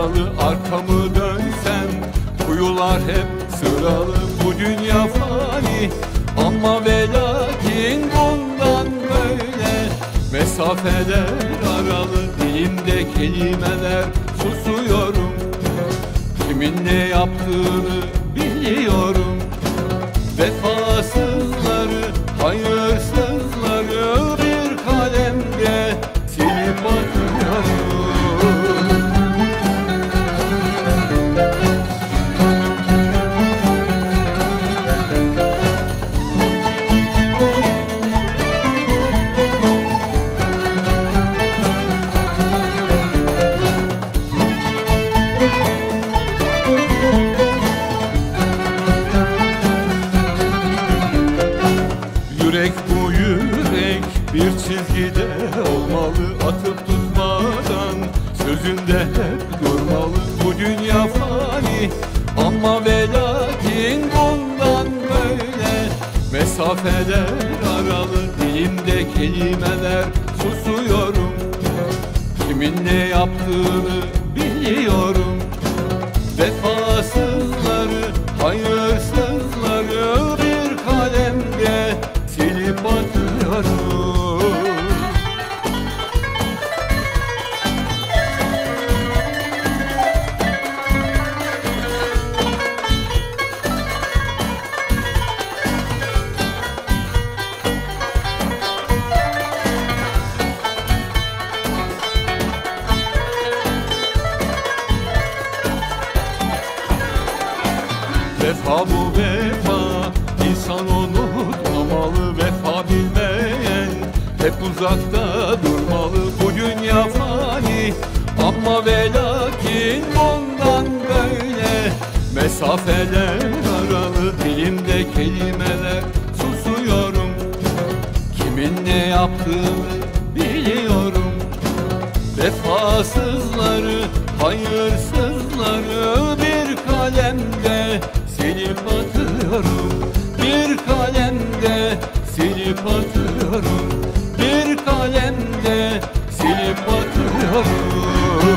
aralı. Arkamı dönsem kuyular hep sıralı. Bu dünya fani ama ve lakin bundan böyle. Mesafeler aralı, dilimde kelimeler, susuyorum. Kimin ne yaptığını biliyorum. Vefasızları, hayırsızları bir kalemde silip atıyorum. Yürek bu yürek bir çizgide olmalı. Atıp tutmadan sözünde hep durmalı. Bu dünya fani ama ve lakin bundan böyle. Mesafeler aralı, dilimde kelimeler, susuyorum. Kimin ne yaptığını biliyorum. Vefasızları, hayırsızları bir kalemde silip atıyorum. Vefa bu vefa, insan unutmamalı. Vefa bilmeyen hep uzakta durmalı. Bu dünya fani ama ve lakin bundan böyle. Mesafeler aralı, dilimde kelimeler, susuyorum. Kimin ne yaptığını biliyorum. Vefasızları, hayırsızları bir kalemde silip atıyorum. Bir kalemde silip atıyorum. Bir kalemde silip atıyorum.